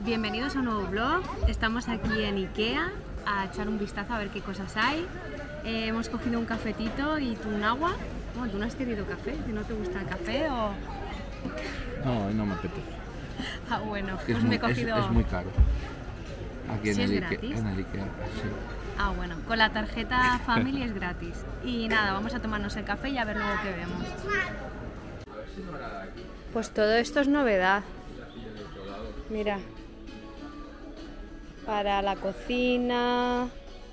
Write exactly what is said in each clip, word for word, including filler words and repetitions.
Bienvenidos a un nuevo vlog. Estamos aquí en Ikea a echar un vistazo a ver qué cosas hay. Eh, hemos cogido un cafetito y tú un agua. Bueno, tú no has querido café, si no te gusta el café o... No, no me apetece. Ah, bueno, Es que pues es, muy, me he cogido... es, es muy caro. Aquí en, ¿Sí el es Ikea, gratis? en el Ikea, sí. Ah, bueno, con la tarjeta Family es gratis. Y nada, vamos a tomarnos el café y a ver luego qué vemos. Pues todo esto es novedad. Mira. Para la cocina,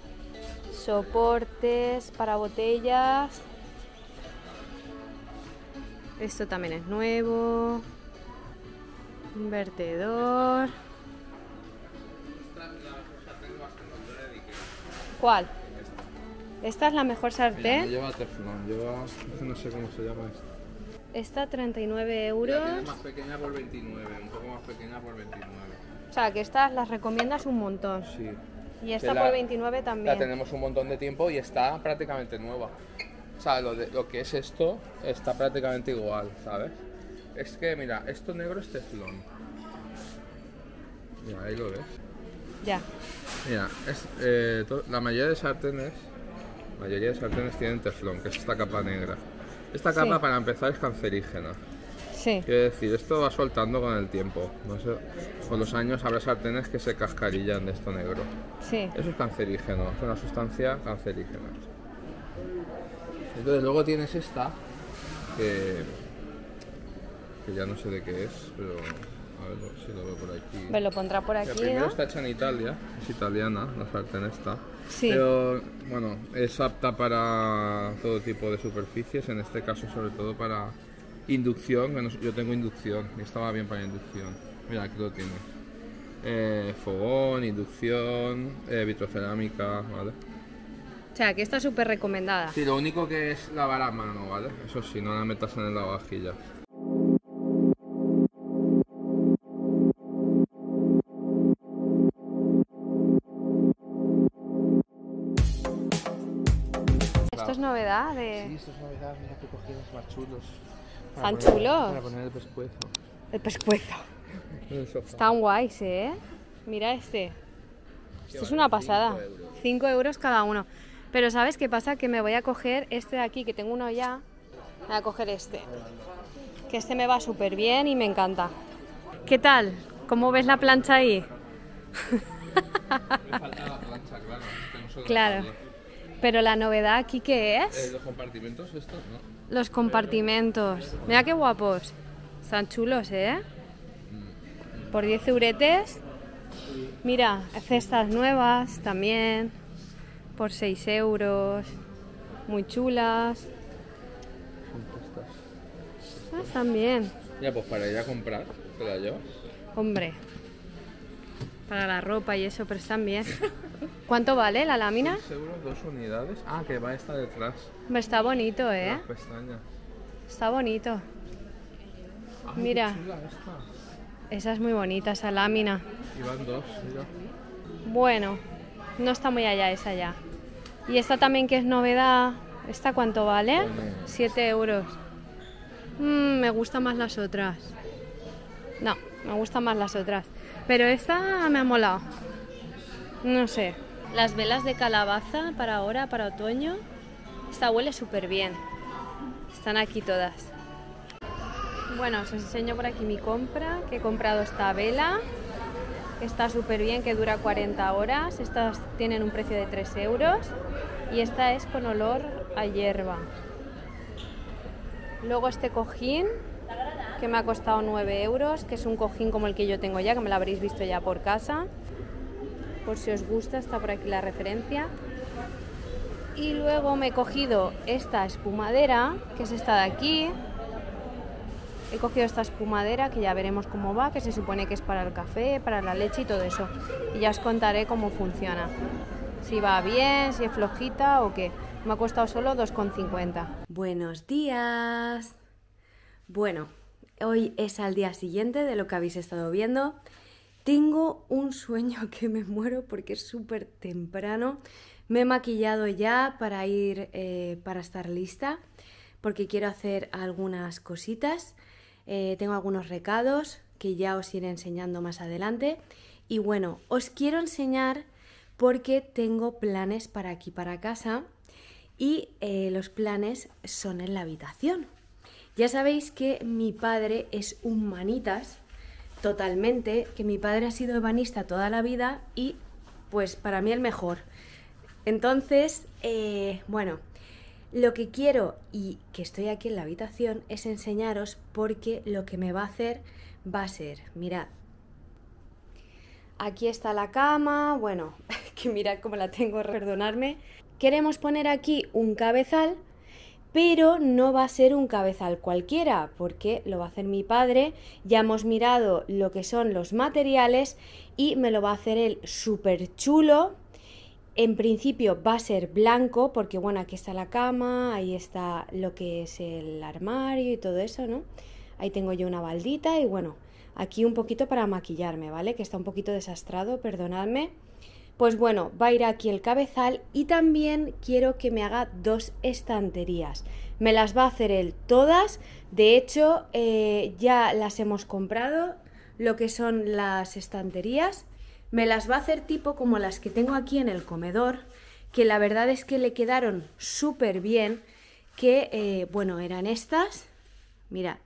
soportes para botellas. Esto también es nuevo. Un vertedor. ¿Cuál? Esta es la mejor sartén. No lleva teflón, lleva... no sé cómo se llama esto. Esta treinta y nueve La euros. tienes más pequeña por veintinueve, un poco más pequeña por veintinueve. O sea, que estas las recomiendas un montón. Sí. Y esta la- por veintinueve también. La tenemos un montón de tiempo y está prácticamente nueva. O sea, lo, de, lo que es esto está prácticamente igual, ¿sabes? Es que, mira, esto negro es teflón. Mira, ahí lo ves. Ya. Mira, es, eh, to- la mayoría de sartenes, la mayoría de sartenes tienen teflón, que es esta capa negra. Esta capa, Sí. para empezar, es cancerígena. Sí. Quiero decir, esto va soltando con el tiempo. No sé, con los años habrá sartenes que se cascarillan de esto negro. Sí. Eso es cancerígeno, es una sustancia cancerígena. Entonces luego tienes esta, que, que ya no sé de qué es, pero a ver si lo veo por aquí. Me lo pondrá por La aquí, primero ¿no? está hecha en Italia, es italiana, la sartén esta. Sí. Pero bueno, es apta para todo tipo de superficies, en este caso sobre todo para inducción, que no- yo tengo inducción y estaba bien para inducción. Mira, aquí lo tienes. Eh, fogón, inducción, eh, vitrocerámica, ¿vale? O sea, que está súper recomendada. Sí, lo único que es lavar a mano, ¿vale? Eso sí, no la metas en el lavavajillas. Esto es novedad Sí, de... esto es novedad, mira que cogimos más chulos. ¿Están Para poner- chulos? Para poner el pescuezo. El pescuezo. En el sofá. Están guays, ¿eh? Mira este. Esto es una pasada. cinco euros cada uno. Pero ¿sabes qué pasa? Que me voy a coger este de aquí, que tengo uno ya. Voy a coger este. Que este me va súper bien y me encanta. ¿Qué tal? ¿Cómo ves la plancha ahí? Me falta la plancha, claro. que no soy Claro. capaz Pero la novedad aquí, ¿qué de- Eh, es? los compartimentos estos, ¿no? Los compartimentos. Mira qué guapos. Están chulos, ¿eh? Por diez euretes. Mira, cestas nuevas también. Por seis euros. Muy chulas. Son estas. Ah, están bien. Ya, pues para ir a comprar, ¿te la llevas? Hombre. Para la ropa y eso, pero están bien. ¿Cuánto vale la lámina? seis euros, dos unidades. Ah, que va esta detrás. Hombre, está bonito, de ¿eh? Las pestañas. Está bonito. Ay, qué Mira. chula esta. Esa es muy bonita, esa lámina. Y van dos, mira. Bueno, no está muy allá esa ya. Y esta también que es novedad. ¿Esta cuánto vale? Pone- siete euros. Mm, me gustan más las otras. No, me gustan más las otras. Pero esta me ha molado. No sé. Las velas de calabaza para ahora, para otoño. Esta huele súper bien. Están aquí todas. Bueno, os enseño por aquí mi compra. Que he comprado esta vela. Que está súper bien, que dura cuarenta horas. Estas tienen un precio de tres euros. Y esta es con olor a hierba. Luego este cojín, que me ha costado nueve euros, que es un cojín como el que yo tengo ya, que me lo habréis visto ya por casa. Por si os gusta, está por aquí la referencia. Y luego me he cogido esta espumadera, que es esta de aquí. He cogido esta espumadera, que ya veremos cómo va, que se supone que es para el café, para la leche y todo eso. Y ya os contaré cómo funciona. Si va bien, si es flojita o qué. Me ha costado solo dos con cincuenta. Buenos días. Bueno, hoy es al día siguiente de lo que habéis estado viendo. Tengo un sueño que me muero porque es súper temprano. Me he maquillado ya para ir, eh, para estar lista, porque quiero hacer algunas cositas. Eh, tengo algunos recados que ya os iré enseñando más adelante. Y bueno, os quiero enseñar porque tengo planes para aquí, para casa, y eh, los planes son en la habitación. Ya sabéis que mi padre es un manitas, totalmente, que mi padre ha sido ebanista toda la vida y pues para mí el mejor. Entonces, eh, bueno, lo que quiero y que estoy aquí en la habitación es enseñaros porque lo que me va a hacer va a ser, mirad, aquí está la cama, bueno, que mirad cómo la tengo, perdonadme. Queremos poner aquí un cabezal, pero no va a ser un cabezal cualquiera, porque lo va a hacer mi padre. Ya hemos mirado lo que son los materiales y me lo va a hacer él súper chulo. En principio va a ser blanco, porque bueno, aquí está la cama, ahí está lo que es el armario y todo eso, ¿no? Ahí tengo yo una baldita y bueno, aquí un poquito para maquillarme, ¿vale? Que está un poquito desastrado, perdonadme. Pues bueno, va a ir aquí el cabezal y también quiero que me haga dos estanterías. Me las va a hacer él todas, de hecho eh, ya las hemos comprado, lo que son las estanterías. Me las va a hacer tipo como las que tengo aquí en el comedor, que la verdad es que le quedaron súper bien, que eh, bueno, eran estas, mirad,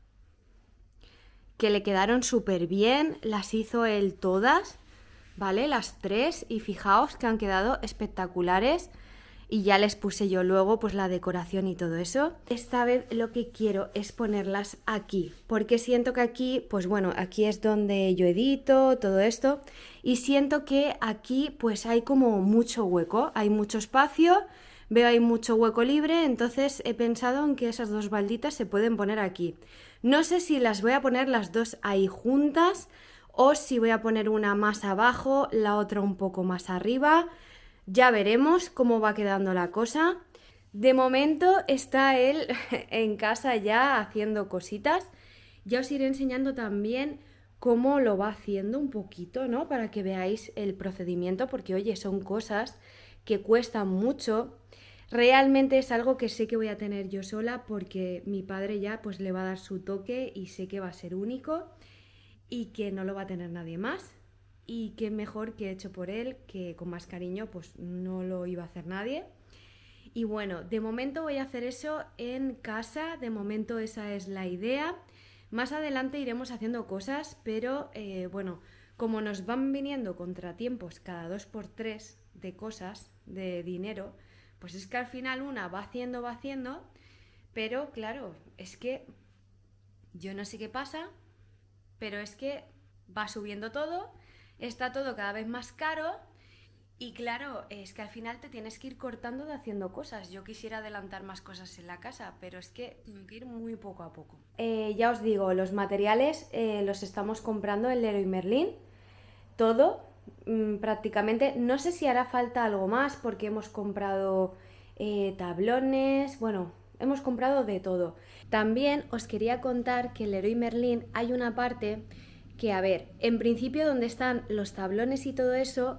que le quedaron súper bien, las hizo él todas. ¿Vale? Las tres, y fijaos que han quedado espectaculares y ya les puse yo luego pues la decoración y todo eso. Esta vez lo que quiero es ponerlas aquí, porque siento que aquí, pues bueno, aquí es donde yo edito todo esto y siento que aquí pues hay como mucho hueco, hay mucho espacio, veo hay mucho hueco libre, entonces he pensado en que esas dos balditas se pueden poner aquí. No sé si las voy a poner las dos ahí juntas o si voy a poner una más abajo, la otra un poco más arriba. Ya veremos cómo va quedando la cosa. De momento está él en casa ya haciendo cositas. Ya os iré enseñando también cómo lo va haciendo un poquito, ¿no? Para que veáis el procedimiento, porque oye, son cosas que cuestan mucho. Realmente es algo que sé que voy a tener yo sola porque mi padre ya pues le va a dar su toque y sé que va a ser único y que no lo va a tener nadie más, y que mejor que hecho por él, que con más cariño pues no lo iba a hacer nadie. Y bueno, de momento voy a hacer eso en casa, de momento esa es la idea. Más adelante iremos haciendo cosas, pero eh, bueno, como nos van viniendo contratiempos cada dos por tres de cosas, de dinero, pues es que al final una va haciendo, va haciendo, pero claro, es que yo no sé qué pasa, pero es que va subiendo todo, está todo cada vez más caro y claro, es que al final te tienes que ir cortando de haciendo cosas. Yo quisiera adelantar más cosas en la casa, pero es que tengo que ir muy poco a poco. Eh, ya os digo, los materiales eh, los estamos comprando en Leroy Merlin, todo mmm, prácticamente. No sé si hará falta algo más porque hemos comprado eh, tablones, bueno, hemos comprado de todo. También os quería contar que en Leroy Merlin hay una parte que, a ver, en principio donde están los tablones y todo eso,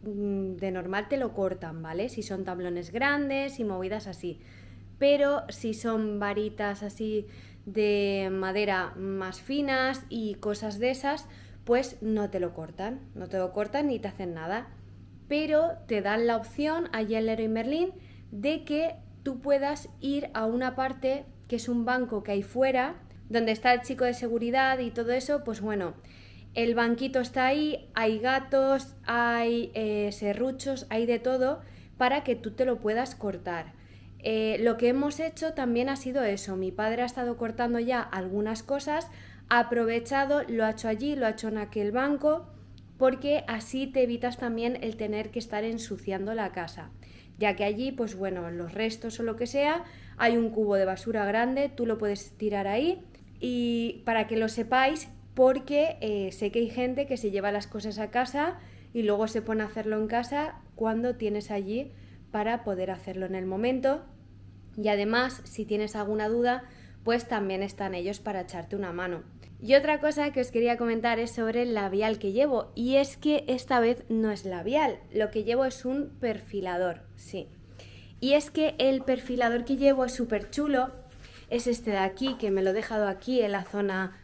de normal te lo cortan, ¿vale? Si son tablones grandes y movidas así. Pero si son varitas así de madera más finas y cosas de esas, pues no te lo cortan, no te lo cortan ni te hacen nada. Pero te dan la opción allá en Leroy Merlin de que tú puedas ir a una parte que es un banco que hay fuera, donde está el chico de seguridad y todo eso, pues bueno, el banquito está ahí, hay gatos, hay eh, serruchos, hay de todo para que tú te lo puedas cortar. Eh, lo que hemos hecho también ha sido eso, mi padre ha estado cortando ya algunas cosas, ha aprovechado, lo ha hecho allí, lo ha hecho en aquel banco, porque así te evitas también el tener que estar ensuciando la casa. Ya que allí, pues bueno, los restos o lo que sea, hay un cubo de basura grande, tú lo puedes tirar ahí. Y para que lo sepáis, porque eh, sé que hay gente que se lleva las cosas a casa y luego se pone a hacerlo en casa cuando tienes allí para poder hacerlo en el momento. Y además, si tienes alguna duda, pues también están ellos para echarte una mano. Y otra cosa que os quería comentar es sobre el labial que llevo, y es que esta vez no es labial, lo que llevo es un perfilador, sí. Y es que el perfilador que llevo es súper chulo, es este de aquí, que me lo he dejado aquí en la zona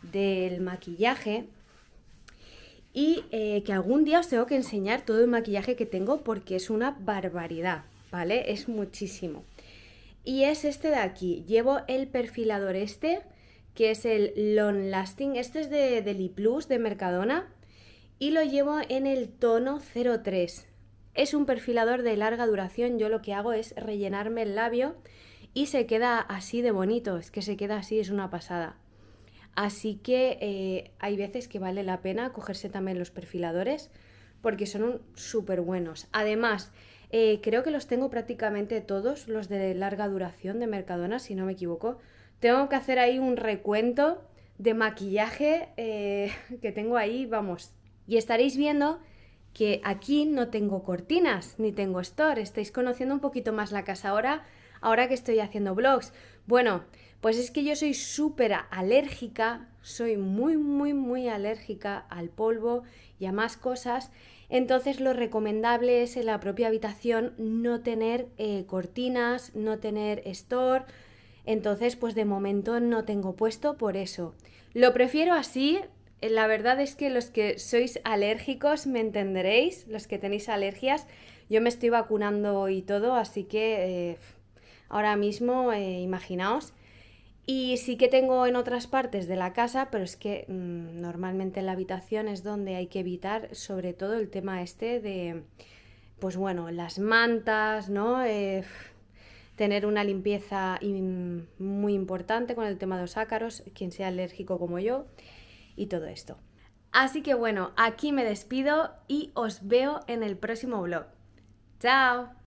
del maquillaje y eh, que algún día os tengo que enseñar todo el maquillaje que tengo porque es una barbaridad, ¿vale? Es muchísimo. Y es este de aquí. Llevo el perfilador este, que es el Long Lasting. Este es de, de Liplus, de Mercadona. Y lo llevo en el tono cero tres. Es un perfilador de larga duración. Yo lo que hago es rellenarme el labio y se queda así de bonito. Es que se queda así, es una pasada. Así que eh, hay veces que vale la pena cogerse también los perfiladores porque son súper buenos. Además, eh, creo que los tengo prácticamente todos, los de larga duración de Mercadona, si no me equivoco. Tengo que hacer ahí un recuento de maquillaje eh, que tengo ahí, vamos. Y estaréis viendo que aquí no tengo cortinas, ni tengo store. Estáis conociendo un poquito más la casa ahora, ahora que estoy haciendo vlogs. Bueno, pues es que yo soy súper alérgica, soy muy, muy, muy alérgica al polvo y a más cosas. Entonces lo recomendable es en la propia habitación no tener eh, cortinas, no tener store. Entonces pues de momento no tengo puesto por eso. Lo prefiero así. La verdad es que los que sois alérgicos me entenderéis, los que tenéis alergias. Yo me estoy vacunando y todo, así que eh, ahora mismo eh, imaginaos. Y sí que tengo en otras partes de la casa, pero es que mmm, normalmente en la habitación es donde hay que evitar sobre todo el tema este de, pues bueno, las mantas, ¿no? Eh, tener una limpieza muy importante con el tema de los ácaros, quien sea alérgico como yo, y todo esto. Así que bueno, aquí me despido y os veo en el próximo vlog. ¡Chao!